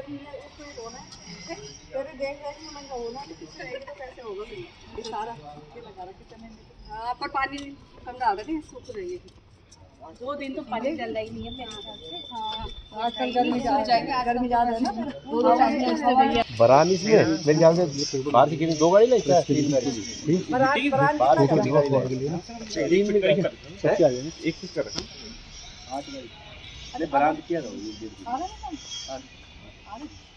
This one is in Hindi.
गर्मी में उसको ही धोना है, तेरे देख रेख में मैंने होना तो कुछ रहेगा तो कैसे होगा फिर ये सारा ये लगा रहा किचन में। हाँ पर पानी कम डाल रहे सूख रही है 2 दिन तो पानी डल ही नहीं है मेरे ख्याल से। हाँ आजकल गर्मी ज़्यादा है ना फिर 2 टाइम बरानी से मेरे ख्याल से बाहर की कितनी 2 गाड़ी ना इसका 3 गाड़ी एक चीज कर 8 गाड़ी अरे बरात किया था